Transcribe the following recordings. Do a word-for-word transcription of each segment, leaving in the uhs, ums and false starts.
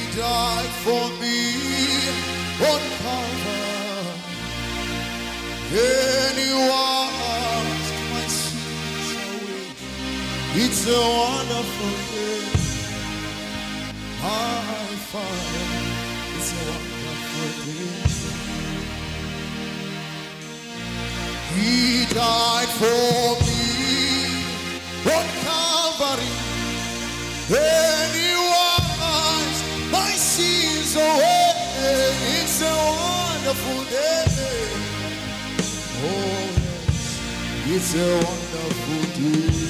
died for me on Calvary, and He washed my sins away. It's a wonderful day, my Father. It's a wonderful day. He died for me on Calvary, and He washed my sins away. It's a wonderful day. Oh yes, it's a wonderful day.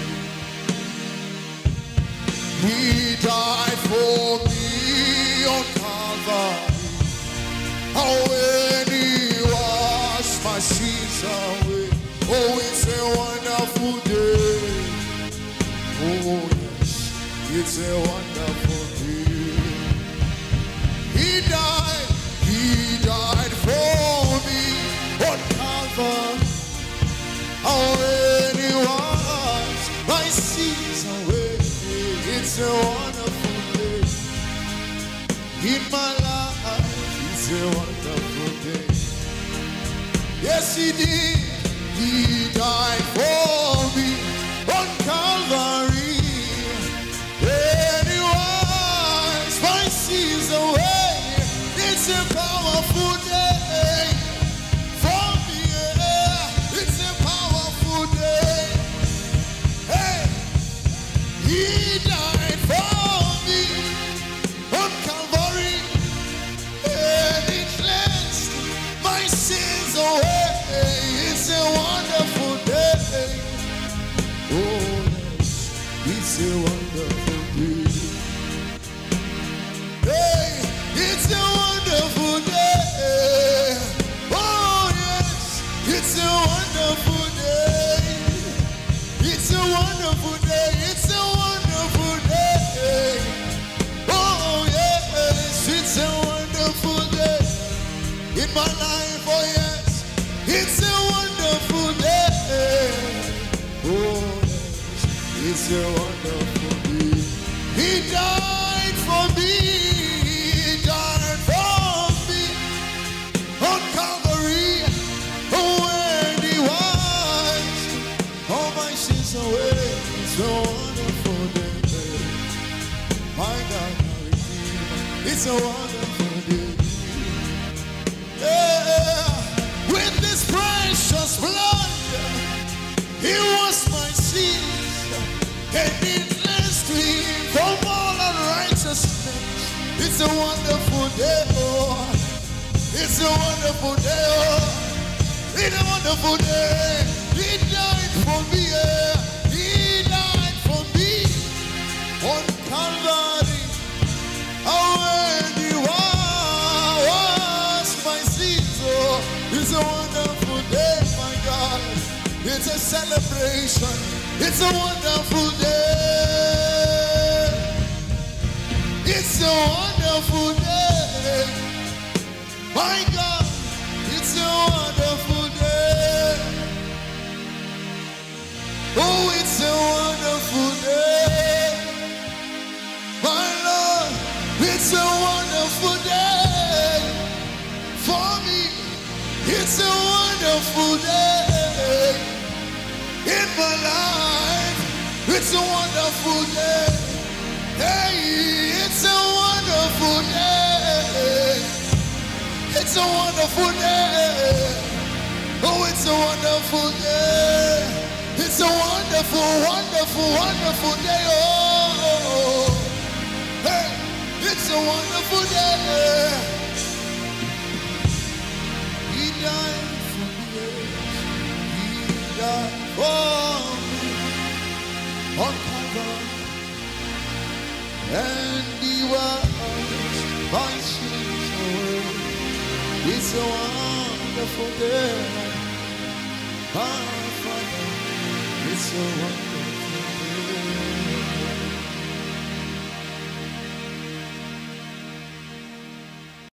He died for me on Calvary. Oh, when He washed my sins away. Oh, it's a wonderful day. Oh yes, it's a wonderful day. He died, He died for me on Calvary. Oh, when He washed my sins away. It's a wonderful day in my life. It's a wonderful day. Yes, He did. He died for me on Calvary, and He washed my sins away. It's a powerful day for me. Yeah. It's a powerful day. Hey, He died for me on Calvary, and He cleansed my sins away. It's a wonderful day. Oh yes, it's a wonderful day. Hey, it's a wonderful day. Oh yes, it's a wonderful day. It's a wonderful day. It's a wonderful day. Oh yes, it's a wonderful day in my life. Oh yes, it's a wonderful day. Oh yes, it's a wonderful day. He died for me. He died for me on Calvary. Oh, when He washed all my sins away. It's a wonderful day. My God, my Redeemer. It's a wonderful day. Yeah. With His precious blood, He washed my sins, and He cleansed me from all unrighteousness. It's a wonderful day, oh. It's a wonderful day, oh. It's a wonderful day. He died for me, yeah. He died for me on Calvary. Oh, when He washed my sins, oh. It's a wonderful day, my God. It's a celebration. It's a wonderful day. It's a wonderful day, my God. It's a wonderful day. Oh, it's a wonderful day, my Lord. It's a wonderful day for me. It's a wonderful day in my life. It's a wonderful day. Hey, it's a wonderful day. It's a wonderful day. Oh, it's a wonderful day. It's a wonderful, wonderful, wonderful day. Oh, hey, it's a wonderful day. He died for me. He died for me on Calvary, and He washed my sins away. It's a wonderful day, my Father. It's a wonderful day.